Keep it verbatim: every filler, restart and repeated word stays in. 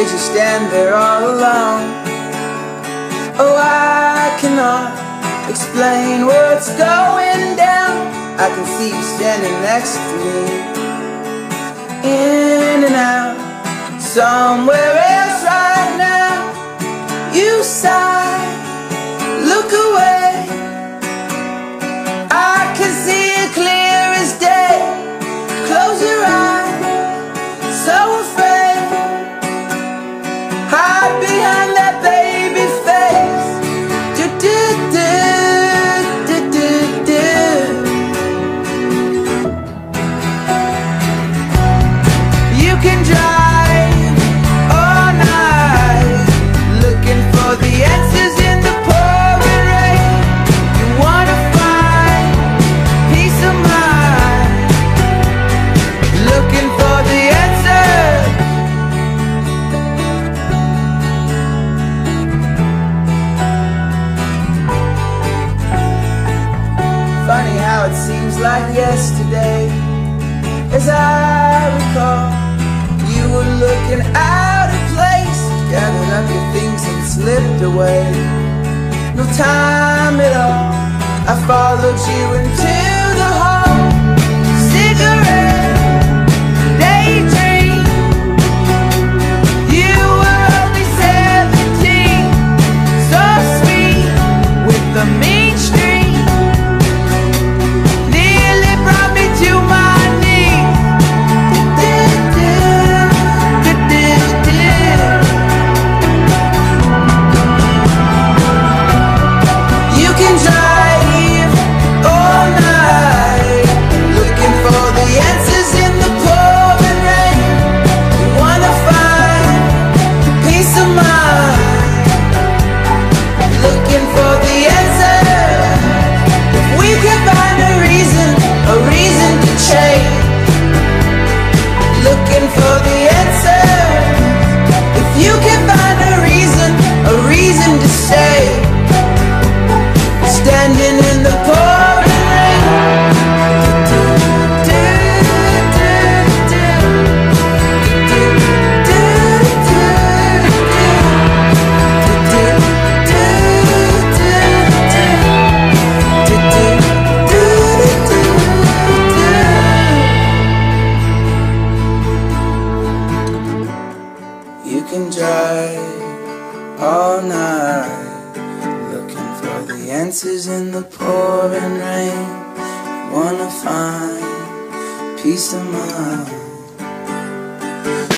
days you stand there all alone. Oh, I cannot explain what's going down. I can see you standing next to me, in and out, somewhere else right now. You sigh, look away. I can see it clear as day. Close your eyes, so afraid. Hide behind that baby face. Do do do do do do. You can drive all night, looking for the answers in the pouring rain. You wanna find peace of mind, looking for the answers. Funny how it seems like yesterday, as I recall, you were looking out of place, gathered up your things and slipped away. No time at all, I followed you into the hall. Cigarette, daydream. You were only seventeen, so sweet with the mean streak. Nearly brought me to my knees. You can drive all night, looking for the answers in the pouring rain. You wanna find peace of mind, looking for the answers. If we can find a reason, a reason to change, looking for the answers. If you can find a reason, a reason to stay, standing in the pouring rain. Do, do, do, do. Do, do, do, do. Do, do, do, do, do. Do, do, do, do, do. You can drive all night, looking for the answers in the pouring rain. Wanna find peace of mind.